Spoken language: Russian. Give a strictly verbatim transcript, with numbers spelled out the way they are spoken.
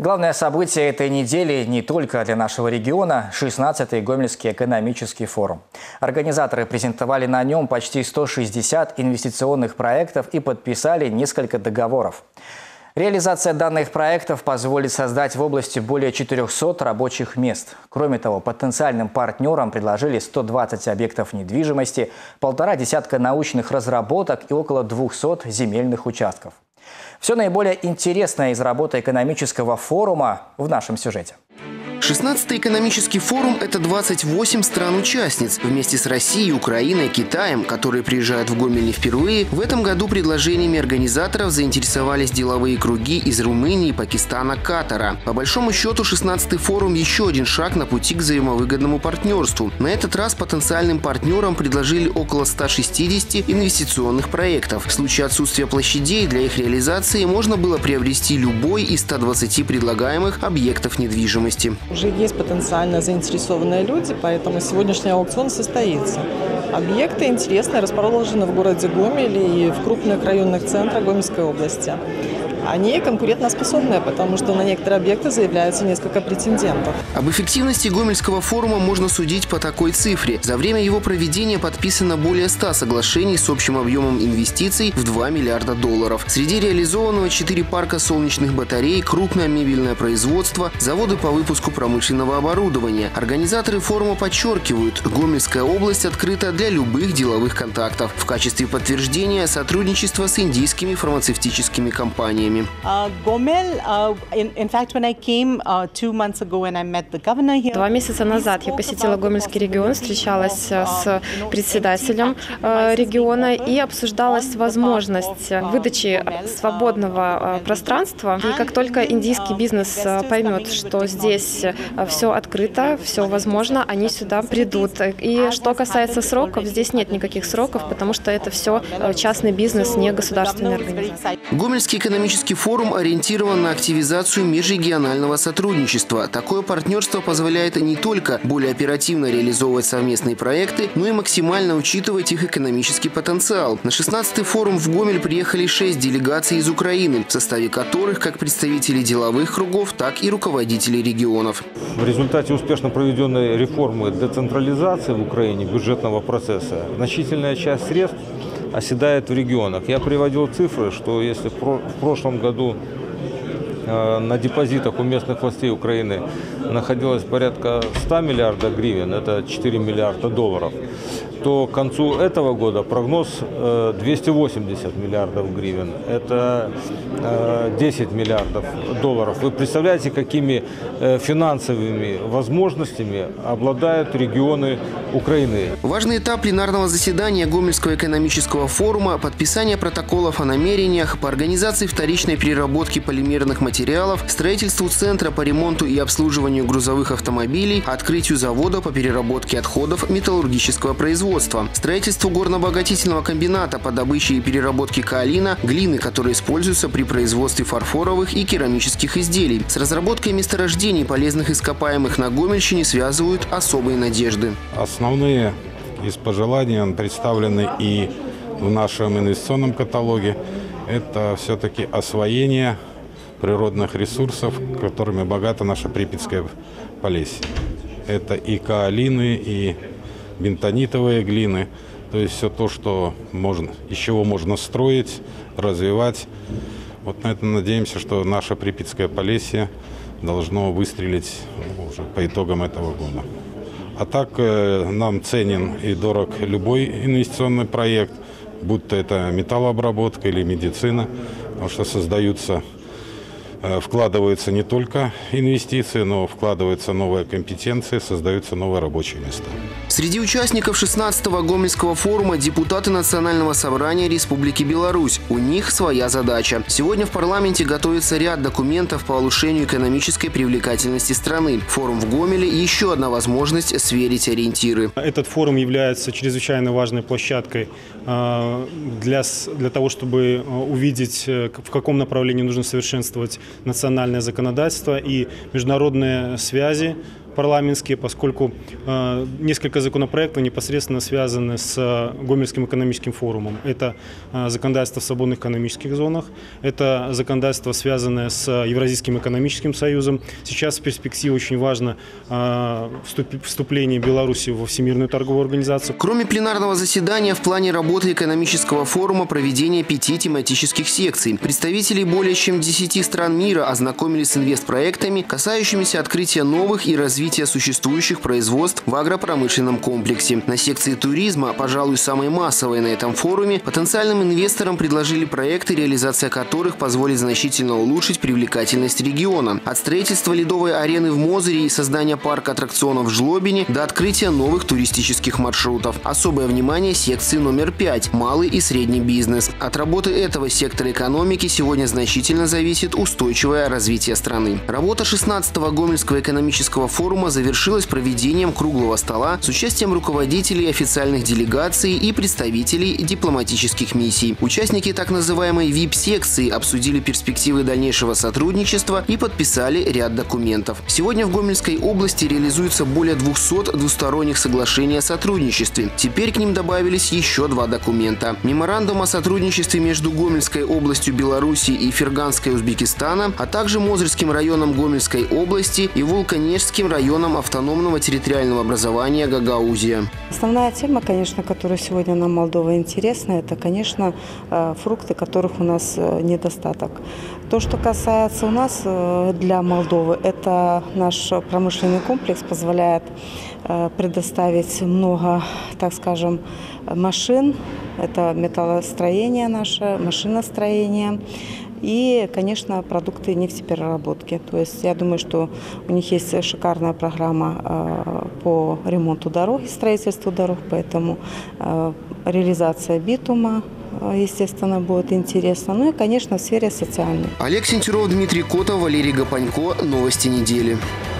Главное событие этой недели не только для нашего региона – шестнадцатый Гомельский экономический форум. Организаторы презентовали на нем почти сто шестьдесят инвестиционных проектов и подписали несколько договоров. Реализация данных проектов позволит создать в области более четырёхсот рабочих мест. Кроме того, потенциальным партнерам предложили сто двадцать объектов недвижимости, полтора десятка научных разработок и около двухсот земельных участков. Все наиболее интересное из работы экономического форума в нашем сюжете. шестнадцатый экономический форум – это двадцать восемь стран-участниц. Вместе с Россией, Украиной, Китаем, которые приезжают в Гомель не впервые, в этом году предложениями организаторов заинтересовались деловые круги из Румынии, Пакистана, Катара. По большому счету, шестнадцатый форум – еще один шаг на пути к взаимовыгодному партнерству. На этот раз потенциальным партнерам предложили около ста шестидесяти инвестиционных проектов. В случае отсутствия площадей для их реализации можно было приобрести любой из ста двадцати предлагаемых объектов недвижимости. Уже есть потенциально заинтересованные люди, поэтому сегодняшний аукцион состоится. Объекты интересные, расположены в городе Гомель и в крупных районных центрах Гомельской области. Они конкурентоспособные, потому что на некоторые объекты заявляются несколько претендентов. Об эффективности Гомельского форума можно судить по такой цифре. За время его проведения подписано более ста соглашений с общим объемом инвестиций в два миллиарда долларов. Среди реализованного четыре парка солнечных батарей, крупное мебельное производство, заводы по выпуску промышленного оборудования. Организаторы форума подчеркивают, Гомельская область открыта для любых деловых контактов. В качестве подтверждения сотрудничество с индийскими фармацевтическими компаниями. Два месяца назад я посетила Гомельский регион, встречалась с председателем региона и обсуждалась возможность выдачи свободного пространства. И как только индийский бизнес поймет, что здесь все открыто, все возможно, они сюда придут. И что касается сроков, здесь нет никаких сроков, потому что это все частный бизнес, не государственная организация. Гомельский экономический форум ориентирован на активизацию межрегионального сотрудничества. Такое партнерство позволяет не только более оперативно реализовывать совместные проекты, но и максимально учитывать их экономический потенциал. На шестнадцатый форум в Гомель приехали шесть делегаций из Украины, в составе которых как представители деловых кругов, так и руководители регионов. В результате успешно проведенной реформы децентрализации в Украине бюджетного процесса значительная часть средств оседает в регионах. Я приводил цифры, что если в прошлом году э, на депозитах у местных властей Украины находилось порядка ста миллиардов гривен, это четыре миллиарда долларов, то к концу этого года прогноз э, двести восемьдесят миллиардов гривен, это э, десять миллиардов долларов. Вы представляете, какими э, финансовыми возможностями обладают регионы Украины? Важный этап пленарного заседания Гомельского экономического форума – подписание протоколов о намерениях по организации вторичной переработки полимерных материалов, строительству центра по ремонту и обслуживанию грузовых автомобилей, открытию завода по переработке отходов металлургического производства, строительству горно-обогатительного комбината по добыче и переработке каолина, глины, которая используется при производстве фарфоровых и керамических изделий. С разработкой месторождений полезных ископаемых на Гомельщине связывают особые надежды. Основные из пожеланий представлены и в нашем инвестиционном каталоге. Это все-таки освоение природных ресурсов, которыми богата наша Припятская Полесье. Это и каолины, и бентонитовые глины, то есть все то, что можно, из чего можно строить, развивать. Вот на это надеемся, что наша Припятское Полесье должно выстрелить уже по итогам этого года. А так э, нам ценен и дорог любой инвестиционный проект, будь то это металлообработка или медицина, потому что создаются, э, вкладываются не только инвестиции, но вкладываются новые компетенции, создаются новые рабочие места. Среди участников шестнадцатого Гомельского форума депутаты Национального собрания Республики Беларусь. У них своя задача. Сегодня в парламенте готовится ряд документов по улучшению экономической привлекательности страны. Форум в Гомеле – еще одна возможность сверить ориентиры. Этот форум является чрезвычайно важной площадкой для, для того, чтобы увидеть, в каком направлении нужно совершенствовать национальное законодательство и международные связи парламентские, поскольку э, несколько законопроектов непосредственно связаны с Гомельским экономическим форумом. Это э, законодательство в свободных экономических зонах, это законодательство, связанное с Евразийским экономическим союзом. Сейчас в перспективе очень важно э, вступление Беларуси во Всемирную торговую организацию. Кроме пленарного заседания, в плане работы экономического форума проведение пяти тематических секций. Представители более чем десяти стран мира ознакомились с инвестпроектами, касающимися открытия новых и развития существующих производств в агропромышленном комплексе. На секции туризма, пожалуй, самой массовой на этом форуме, потенциальным инвесторам предложили проекты, реализация которых позволит значительно улучшить привлекательность региона. От строительства ледовой арены в Мозыре и создания парка аттракционов в Жлобине до открытия новых туристических маршрутов. Особое внимание секции номер пять – малый и средний бизнес. От работы этого сектора экономики сегодня значительно зависит устойчивое развитие страны. Работа шестнадцатого Гомельского экономического форума завершилась проведением круглого стола с участием руководителей официальных делегаций и представителей дипломатических миссий. Участники так называемой ви ай пи-секции обсудили перспективы дальнейшего сотрудничества и подписали ряд документов. Сегодня в Гомельской области реализуется более двухсот двусторонних соглашений о сотрудничестве. Теперь к ним добавились еще два документа. Меморандум о сотрудничестве между Гомельской областью Беларуси и Ферганской Узбекистана, а также Мозырским районом Гомельской области и Вулканежским районом автономного территориального образования Гагаузия. Основная тема, конечно, которая сегодня нам Молдова интересна, это, конечно, фрукты, которых у нас недостаток. То, что касается у нас для Молдовы, это наш промышленный комплекс позволяет предоставить много, так скажем, машин. Это металлостроение наше, машиностроение. И, конечно, продукты нефтепереработки. То есть я думаю, что у них есть шикарная программа по ремонту дорог и строительству дорог, поэтому реализация битума, естественно, будет интересно. Ну и, конечно, в сфере социальной. Олег Сентюров, Дмитрий Котов, Валерий Гапанько. Новости недели.